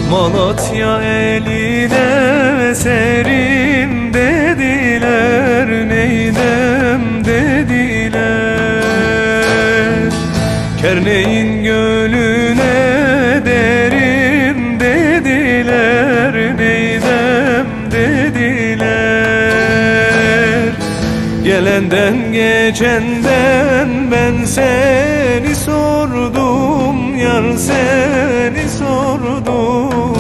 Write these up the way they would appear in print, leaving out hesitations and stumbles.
Malatya eline serin dediler, neylem dediler. Kerneğin gölüne derin dediler, neylem dediler. Gelenden geçenden ben seni sordum, yar seni sordum.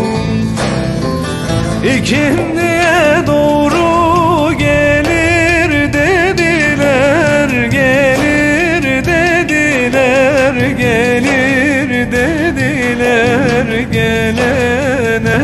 İkindiye doğru gelir dediler, gelir dediler, gelir dediler. Gelene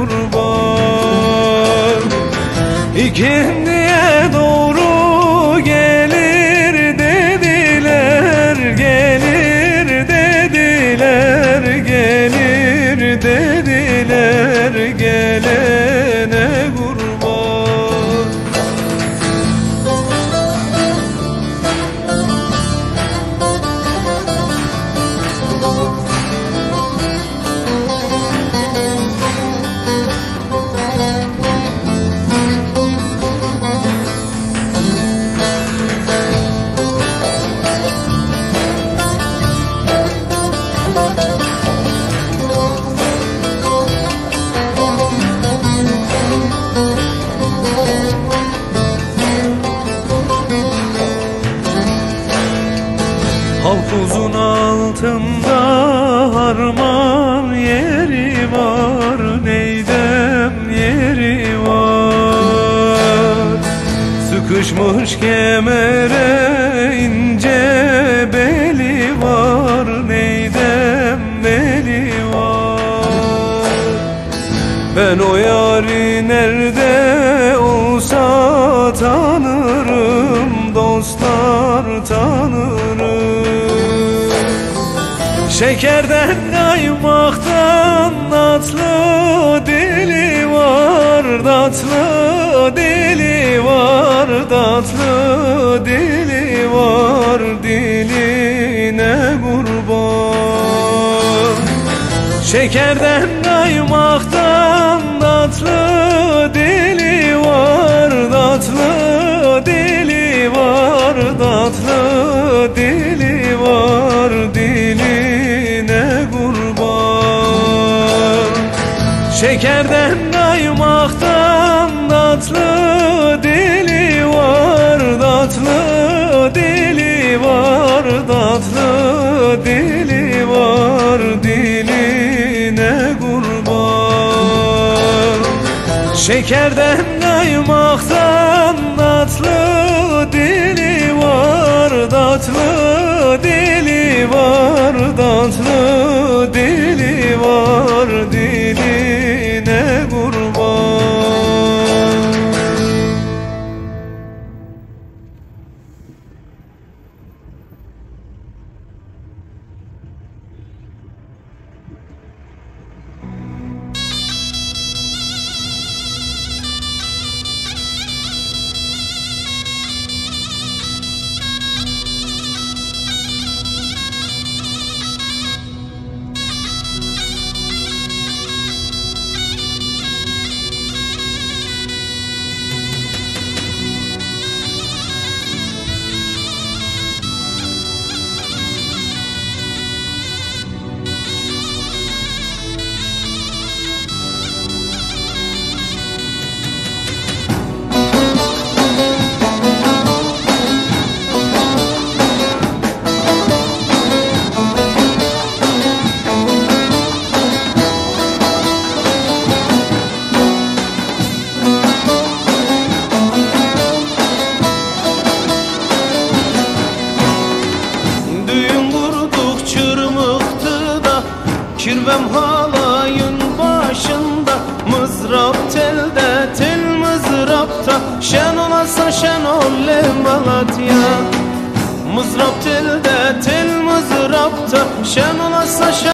kurban. İkindiye doğru gelir dediler, gelir dediler, gelir dediler. Gelene kurban. Havuzun altında harman yeri var, neydem yeri var. Sıkışmış kemere ince beli var, neydem beli var. Ben o yari nerede olsa tanırım, dostlar tanırım. Şekerden kaymaktan tatlı dili var, tatlı dili var, tatlı dili var. Diline kurban. Şekerden kaymaktan tatlı dili var, tatlı dili var, tatlı dili var. Diline kurban. Şekerden kaymaktan tatlı dili var, tatlı dili var, tatlı dili var. Diline kurban. Şekerden kaymaktan tatlı dili var, tatlı dili var, tatlı dili var. Diline kurban. Kirvem halayın başında, mızrap telde tel mızrapta. Şen olasa şen olle Malatya. Mızrap telde tel mızrapta. Şen olasa şen